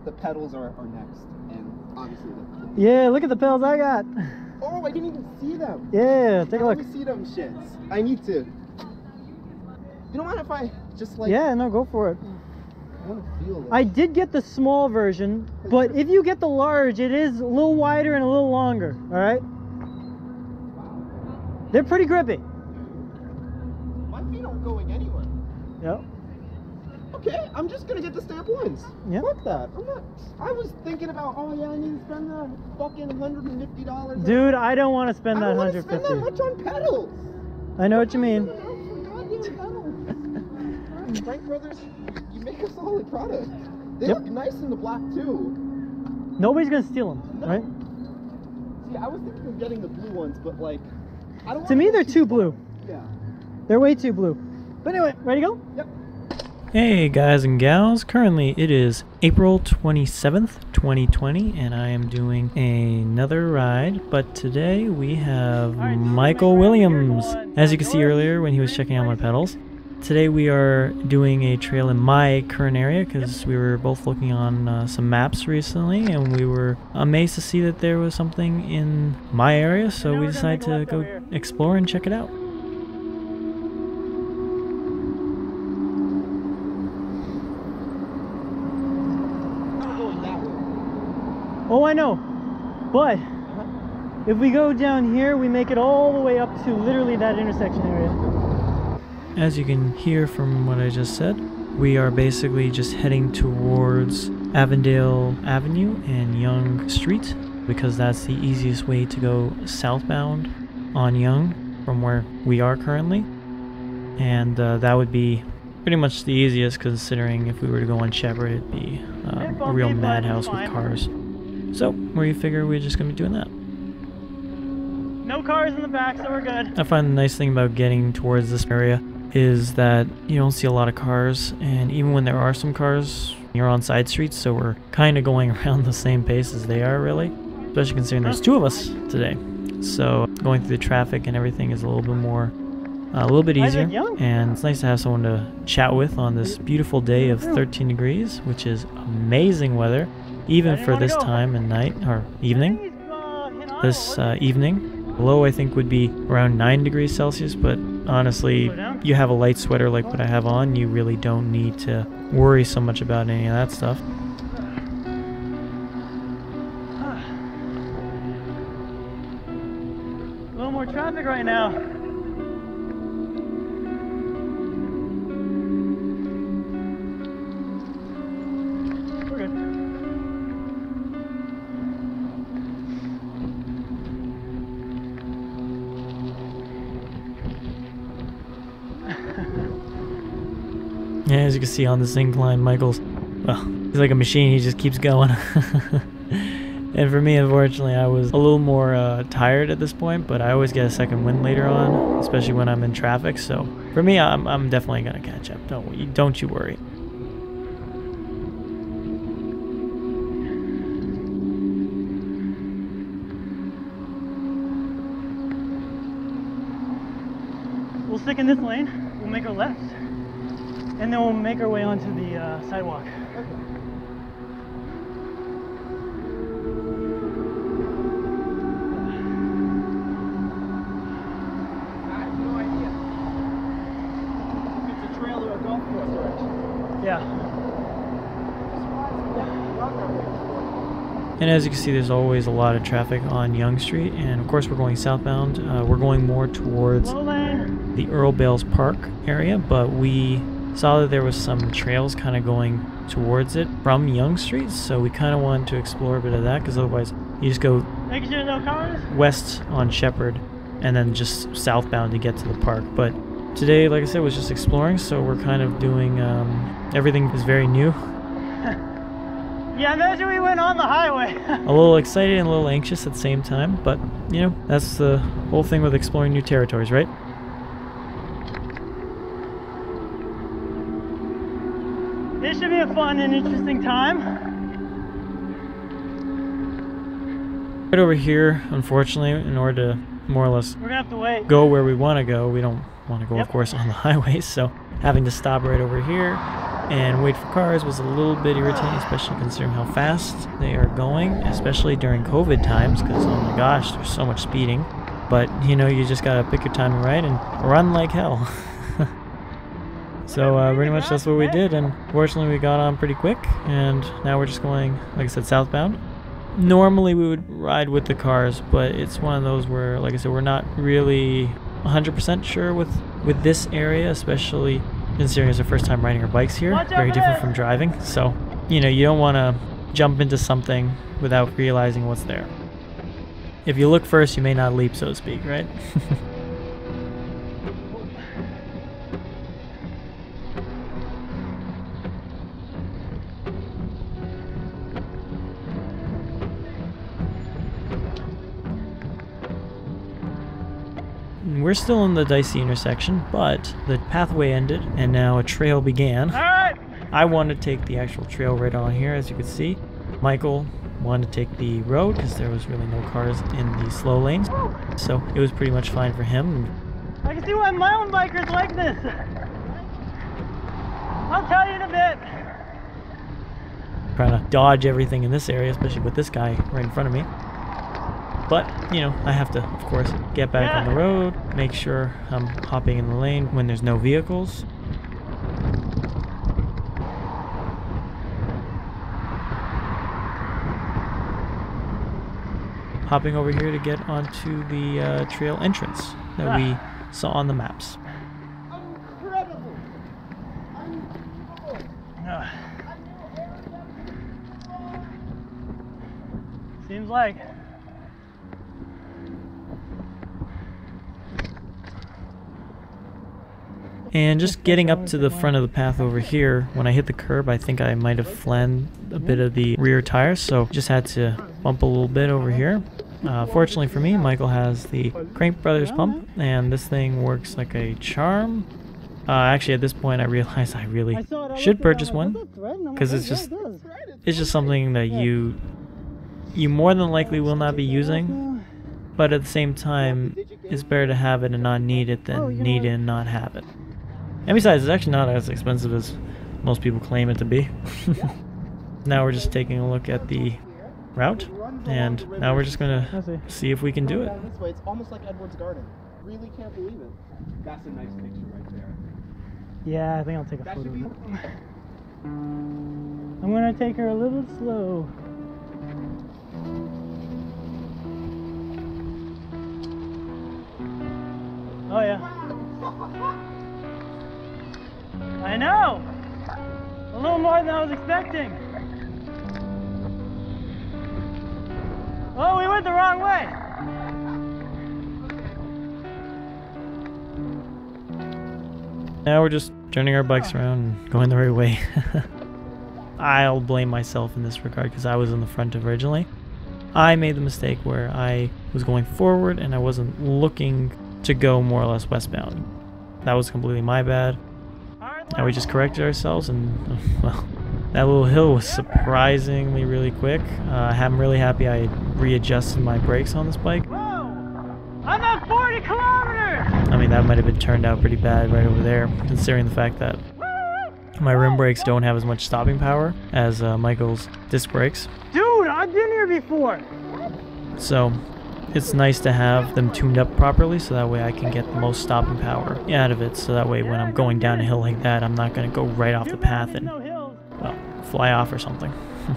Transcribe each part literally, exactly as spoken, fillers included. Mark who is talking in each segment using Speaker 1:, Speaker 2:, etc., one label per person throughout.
Speaker 1: the pedals are, are next, and obviously the...
Speaker 2: Yeah, look at the pedals I got.
Speaker 1: Oh, I didn't even see them.
Speaker 2: Yeah, take a look.
Speaker 1: Let me see them shits. I need to. You don't mind if I just like...
Speaker 2: Yeah, no, go for it.
Speaker 1: I want to feel this.
Speaker 2: I did get the small version, but if you get the large, it is a little wider and a little longer, all right? They're pretty grippy.
Speaker 1: My feet aren't going anywhere.
Speaker 2: Yep.
Speaker 1: Okay, I'm just gonna get the stamp ones.
Speaker 2: Yep.
Speaker 1: Fuck that. I'm not. I was thinking about, oh yeah, I need to spend that fucking one hundred fifty dollars.
Speaker 2: Dude, I don't want to spend that one hundred fifty dollars.
Speaker 1: I don't want to spend that much on pedals.
Speaker 2: I know what you mean.
Speaker 1: Frank Brothers, you make a solid product. They
Speaker 2: Yep.
Speaker 1: look nice in the black too.
Speaker 2: Nobody's gonna steal them,
Speaker 1: No.
Speaker 2: right?
Speaker 1: See, I was thinking of getting the blue ones, but like, I don't.
Speaker 2: To me, they're too blue.
Speaker 1: Yeah.
Speaker 2: They're way too blue. But anyway, ready to go?
Speaker 1: Yep.
Speaker 3: Hey guys and gals, currently it is April twenty-seventh, twenty twenty, and I am doing another ride, but today we have
Speaker 2: right,
Speaker 3: Michael Williams. As you can see earlier when he was checking out my pedals, today we are doing a trail in my current area because we were both looking on uh, some maps recently and we were amazed to see that there was something in my area, so we decided to go explore and check it out.
Speaker 2: Oh, I know. But if we go down here, we make it all the way up to literally that intersection area.
Speaker 3: As you can hear from what I just said, we are basically just heading towards Avondale Avenue and Yonge Street because that's the easiest way to go southbound on Yonge from where we are currently. And uh, that would be pretty much the easiest considering if we were to go on Shepherd, it'd be uh, a real madhouse with cars. So we figure we're just going to be doing that.
Speaker 2: No cars in the back, so we're good.
Speaker 3: I find the nice thing about getting towards this area is that you don't see a lot of cars, and even when there are some cars, you're on side streets, so we're kind of going around the same pace as they are, really. Especially considering there's two of us today. So going through the traffic and everything is a little bit more, uh, a little bit easier. And it's nice to have someone to chat with on this beautiful day of thirteen degrees, which is amazing weather, even for this time and night, or evening. This uh, evening. Low, I think, would be around nine degrees Celsius, but honestly, you have a light sweater like what I have on, you really don't need to worry so much about any of that stuff.
Speaker 2: A little more traffic right now. We're good.
Speaker 3: Yeah, as you can see on this incline, Michael's, well, he's like a machine, he just keeps going. And for me, unfortunately, I was a little more uh, tired at this point, but I always get a second wind later on, especially when I'm in traffic, so for me, I'm, I'm definitely going to catch up. Don't, don't you worry.
Speaker 2: We'll stick in this lane, we'll make our left, and then we'll make our way onto the uh, sidewalk.
Speaker 1: Okay. I have no idea. It's a trail to a golf course direction.
Speaker 2: Yeah.
Speaker 3: And as you can see, there's always a lot of traffic on Yonge Street, and of course we're going southbound. Uh, we're going more towards the Earl Bales Park area, but we saw that there was some trails kind of going towards it from Yonge Street, so we kind of wanted to explore a bit of that, because otherwise you just go
Speaker 2: Making sure no cars?
Speaker 3: west on Shepherd and then just southbound to get to the park. But today, like I said, was just exploring, so we're kind of doing, um, everything is very new.
Speaker 2: Yeah, imagine we went on the highway.
Speaker 3: A little excited and a little anxious at the same time, but, you know, that's the whole thing with exploring new territories, right?
Speaker 2: This should be a fun and interesting time.
Speaker 3: Right over here, unfortunately, in order to more or less
Speaker 2: We're gonna have to wait.
Speaker 3: go where we want to go, we don't want to go,
Speaker 2: Yep.
Speaker 3: of course, on the highway, so having to stop right over here. and wait for cars was a little bit irritating, especially considering how fast they are going, especially during COVID times, because oh my gosh, there's so much speeding. But you know, you just gotta pick your timing right and run like hell. So uh, pretty much that's what we did, and fortunately we got on pretty quick, and now we're just going, like I said, southbound. Normally we would ride with the cars, but it's one of those where, like I said, we're not really one hundred percent sure with, with this area, especially considering it's our first time riding our bikes here. Very different from driving, so you know, you don't want to jump into something without realizing what's there. If you look first, you may not leap, so to speak, right? We're still in the dicey intersection, but the pathway ended and now a trail began.
Speaker 2: All right.
Speaker 3: I wanted to take the actual trail right on here, as you can see. Michael wanted to take the road because there was really no cars in the slow lanes, so it was pretty much fine for him.
Speaker 2: I can see why mountain bikers like this. I'll tell you in a bit.
Speaker 3: Trying to dodge everything in this area, especially with this guy right in front of me. But, you know, I have to, of course, get back
Speaker 2: yeah.
Speaker 3: on the road, make sure I'm hopping in the lane when there's no vehicles. Hopping over here to get onto the uh, trail entrance that ah. we saw on the maps.
Speaker 1: Incredible! Unbelievable!
Speaker 2: Ah. Seems like.
Speaker 3: And just getting up to the front of the path over here, when I hit the curb, I think I might have flattened a bit of the rear tires, so just had to bump a little bit over here. Uh, fortunately for me, Michael has the Crank Brothers pump, and this thing works like a charm. Uh, actually, at this point, I realized I really should purchase one, because it's just it's just something that you you more than likely will not be using, but at the same time, it's better to have it and not need it than need it and not have it. And besides, it's actually not as expensive as most people claim it to be. Now we're just taking a look at the route, and now we're just gonna see if we can do it.
Speaker 1: This way, it's almost like Edward's Garden. Really can't believe it. That's a nice picture right there.
Speaker 2: Yeah, I think I'll take a
Speaker 1: That
Speaker 2: photo
Speaker 1: should be.
Speaker 2: of it. I'm gonna take her a little slow. Oh yeah. I know! A little more than I was expecting. Oh, we went the wrong way.
Speaker 3: Now we're just turning our bikes around and going the right way. I'll blame myself in this regard because I was in the front originally. I made the mistake where I was going forward and I wasn't looking to go more or less westbound. That was completely my bad. Now we just corrected ourselves, and well, that little hill was surprisingly really quick. Uh, I'm really happy I readjusted my brakes on this bike.
Speaker 2: Whoa! I'm at forty kilometers!
Speaker 3: I mean, that might have been turned out pretty bad right over there, considering the fact that my rim brakes don't have as much stopping power as uh, Michael's disc brakes.
Speaker 2: Dude, I've been here before!
Speaker 3: So it's nice to have them tuned up properly so that way I can get the most stopping power out of it, so that way when I'm going down a hill like that, I'm not going to go right off the path and, well, fly off or something.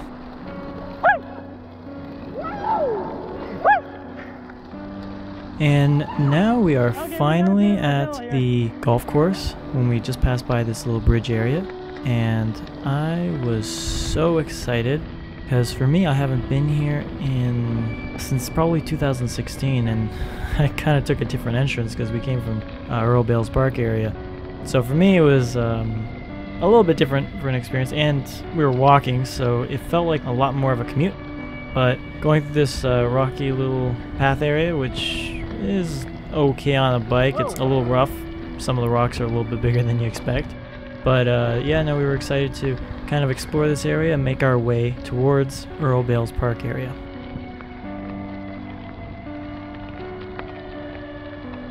Speaker 3: And now we are finally at the golf course when we just passed by this little bridge area, and I was so excited because for me, I haven't been here in since probably two thousand sixteen, and I kind of took a different entrance because we came from uh, Earl Bales Park area. So for me, it was um, a little bit different for an experience, and we were walking, so it felt like a lot more of a commute. But going through this uh, rocky little path area, which is okay on a bike, it's a little rough. Some of the rocks are a little bit bigger than you expect. But uh, yeah, no, we were excited to kind of explore this area and make our way towards Earl Bales Park area.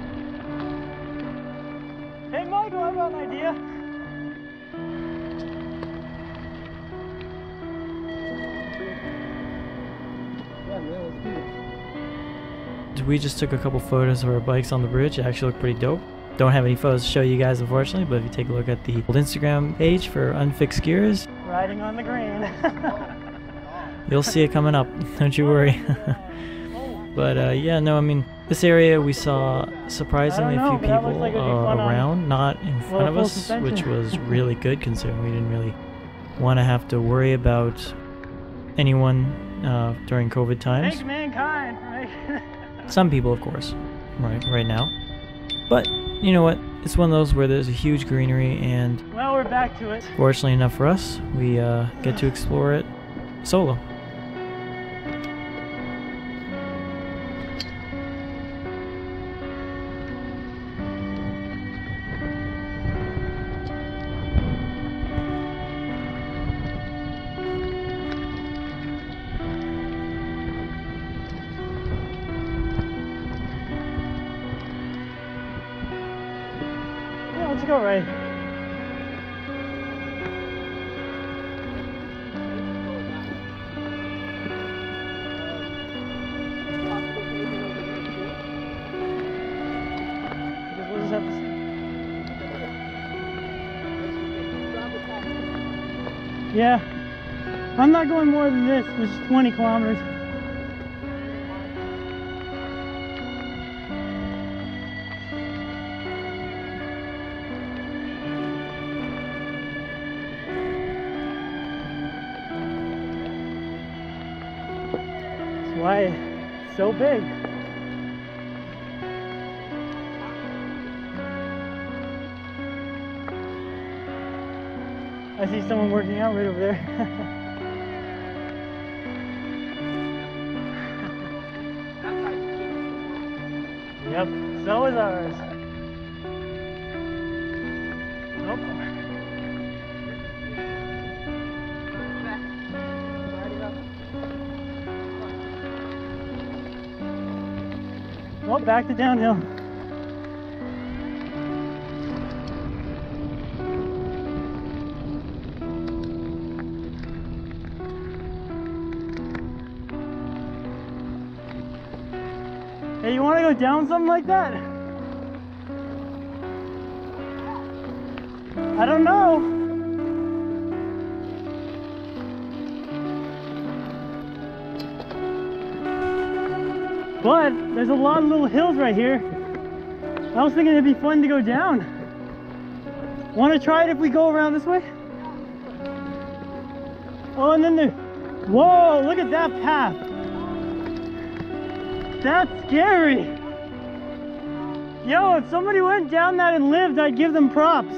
Speaker 2: Hey Michael, I've got an idea.
Speaker 3: we just took a couple photos of our bikes on the bridge. It actually looked pretty dope. Don't have any photos to show you guys, unfortunately, but if you take a look at the old Instagram page for Unfixed Gears,
Speaker 2: Riding on the green.
Speaker 3: you'll see it coming up. Don't you worry. But uh, yeah, no, I mean, this area we saw surprisingly
Speaker 2: know,
Speaker 3: a few
Speaker 2: but that
Speaker 3: people
Speaker 2: looks like it'd be
Speaker 3: uh,
Speaker 2: fun on-
Speaker 3: around, not in front
Speaker 2: well,
Speaker 3: of
Speaker 2: full
Speaker 3: us,
Speaker 2: suspension.
Speaker 3: which was really good considering we didn't really want to have to worry about anyone uh, during COVID times.
Speaker 2: Thank mankind for making it.
Speaker 3: Some people, of course, right, right now. But you know what? It's one of those where there's a huge greenery, and
Speaker 2: Well, we're back to it.
Speaker 3: fortunately enough for us, we uh, get to explore it solo.
Speaker 2: Yeah, let's go right. Because we'll just have to see. Yeah. I'm not going more than this, which is twenty kilometers. That's why it's so big. I see someone working out right over there. Yep, so is ours. Nope. Well, back to downhill. Hey, you want to go down something like that? I don't know. But there's a lot of little hills right here. I was thinking it'd be fun to go down. Want to try it if we go around this way? Oh, and then there. Whoa, look at that path. That's scary. Yo, if somebody went down that and lived, I'd give them props.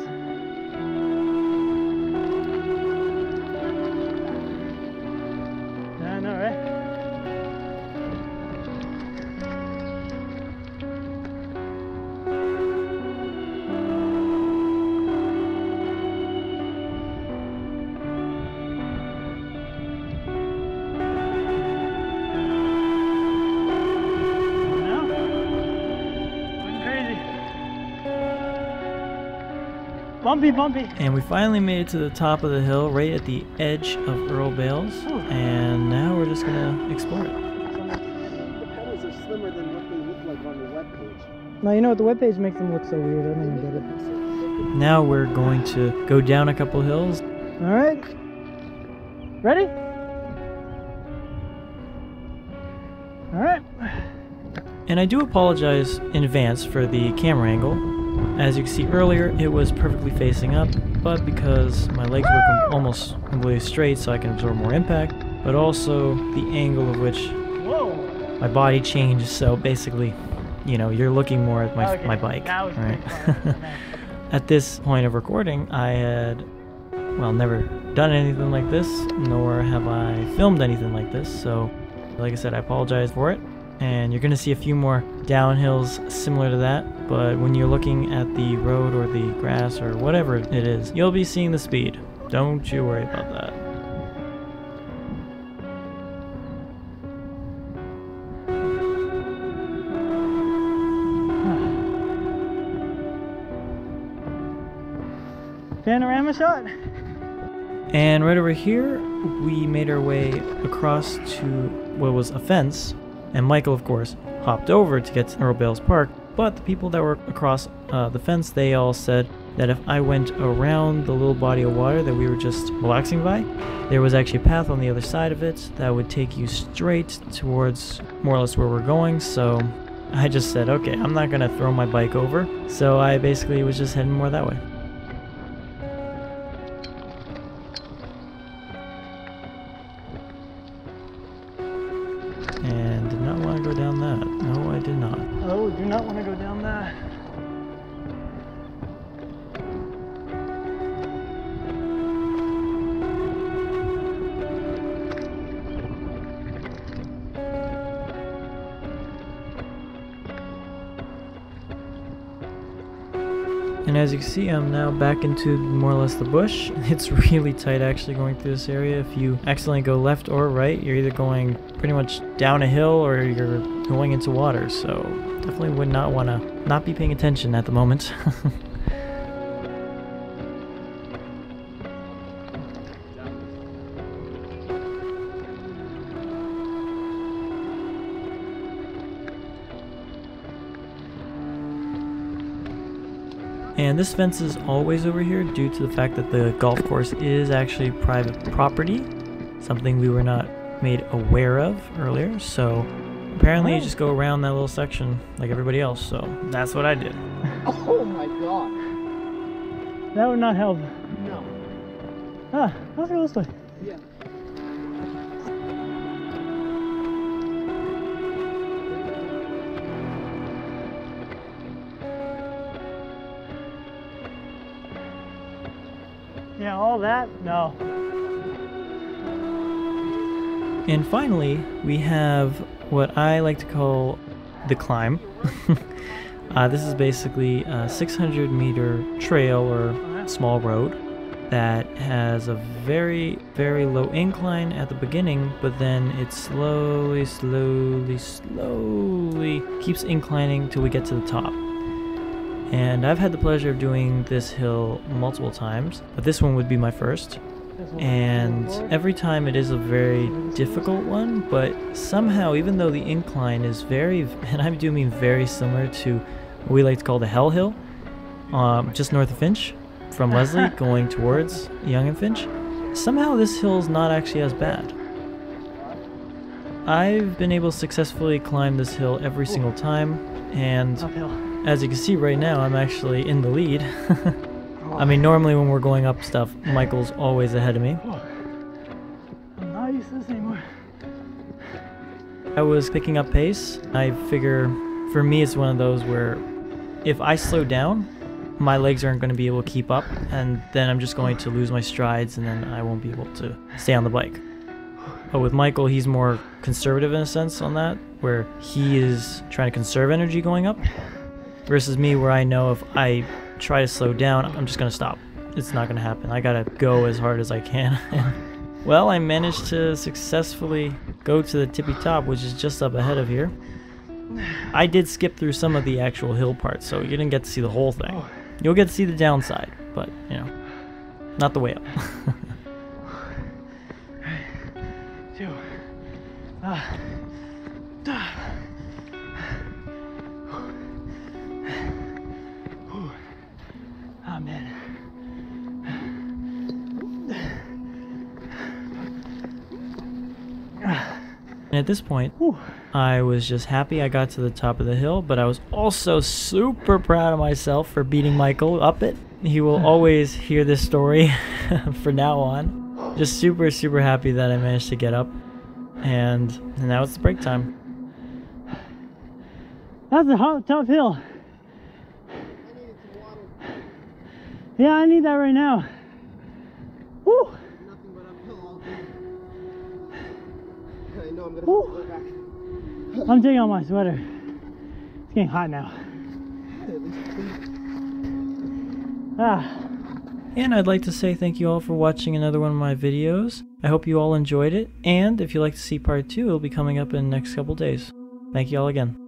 Speaker 2: I know, right? Bumpy, bumpy.
Speaker 3: And we finally made it to the top of the hill, right at the edge of Earl Bales.
Speaker 2: Ooh.
Speaker 3: And now we're just gonna explore it.
Speaker 1: The pedals are slimmer than what they look like on the webpage.
Speaker 2: Now, you know what? The webpage makes them look so weird. I don't even get it.
Speaker 3: Now we're going to go down a couple hills.
Speaker 2: All right. Ready? All right.
Speaker 3: And I do apologize in advance for the camera angle. As you can see earlier, it was perfectly facing up, but because my legs were com almost completely straight so I can absorb more impact, but also the angle of which
Speaker 2: Whoa.
Speaker 3: my body changed, so basically, you know, you're looking more at my,
Speaker 2: Okay,
Speaker 3: my bike,
Speaker 2: that was
Speaker 3: right?
Speaker 2: pretty fun. Nice.
Speaker 3: At this point of recording, I had, well, never done anything like this, nor have I filmed anything like this, so like I said, I apologize for it. And you're going to see a few more downhills similar to that, but when you're looking at the road or the grass or whatever it is, you'll be seeing the speed. Don't you worry about that.
Speaker 2: Panorama shot.
Speaker 3: And right over here, we made our way across to what was a fence And Michael, of course, hopped over to get to Earl Bales Park, but the people that were across uh, the fence, they all said that if I went around the little body of water that we were just relaxing by, there was actually a path on the other side of it that would take you straight towards more or less where we're going. So I just said, okay, I'm not gonna throw my bike over. So I basically was just heading more that way. And did not want to go down that. No, I did not.
Speaker 2: Oh, do not want to go down that.
Speaker 3: And as you can see, I'm now back into more or less the bush. It's really tight actually going through this area. If you accidentally go left or right, you're either going pretty much down a hill or you're going into water. So definitely would not want to not be paying attention at the moment. And this fence is always over here due to the fact that the golf course is actually private property, something we were not made aware of earlier. So apparently you just go around that little section like everybody else, so that's what I did.
Speaker 1: Oh my god.
Speaker 2: That would not help.
Speaker 1: No.
Speaker 2: Ah, let's go this way.
Speaker 1: Yeah.
Speaker 2: Yeah, all that? No.
Speaker 3: And finally, we have what I like to call the climb. uh, this is basically a six hundred meter trail or small road that has a very, very low incline at the beginning, but then it slowly, slowly, slowly keeps inclining till we get to the top. And I've had the pleasure of doing this hill multiple times, but this one would be my first. And every time it is a very difficult one, but somehow, even though the incline is very, and I do mean very similar to what we like to call the Hell Hill, um, just north of Finch, from Leslie going towards Young and Finch, somehow this hill is not actually as bad. I've been able to successfully climb this hill every single time, and as you can see right now, I'm actually in the lead. I mean, normally when we're going up stuff, Michael's always ahead of me.
Speaker 2: I'm not used to this anymore.
Speaker 3: I was picking up pace. I figure, for me, it's one of those where if I slow down, my legs aren't going to be able to keep up, and then I'm just going to lose my strides, and then I won't be able to stay on the bike. But with Michael, he's more conservative in a sense on that, where he is trying to conserve energy going up. Versus me, where I know if I try to slow down, I'm just gonna stop. It's not gonna happen. I gotta go as hard as I can. Well, I managed to successfully go to the tippy top, which is just up ahead of here. I did skip through some of the actual hill parts, so you didn't get to see the whole thing. You'll get to see the downside, but, you know, not the way up.
Speaker 2: Two. Ah. Oh man.
Speaker 3: And at this point, I was just happy I got to the top of the hill, but I was also super proud of myself for beating Michael up it. He will always hear this story from now on. Just super, super happy that I managed to get up. And, and now it's break time.
Speaker 2: That's a hot, tough hill. Yeah, I need that right now. Woo!
Speaker 1: Nothing but uphill all day. I know I'm gonna
Speaker 2: Woo.
Speaker 1: have to go back.
Speaker 2: I'm taking off my sweater. It's getting hot now. Ah.
Speaker 3: And I'd like to say thank you all for watching another one of my videos. I hope you all enjoyed it, and if you'd like to see part two, it'll be coming up in the next couple days. Thank you all again.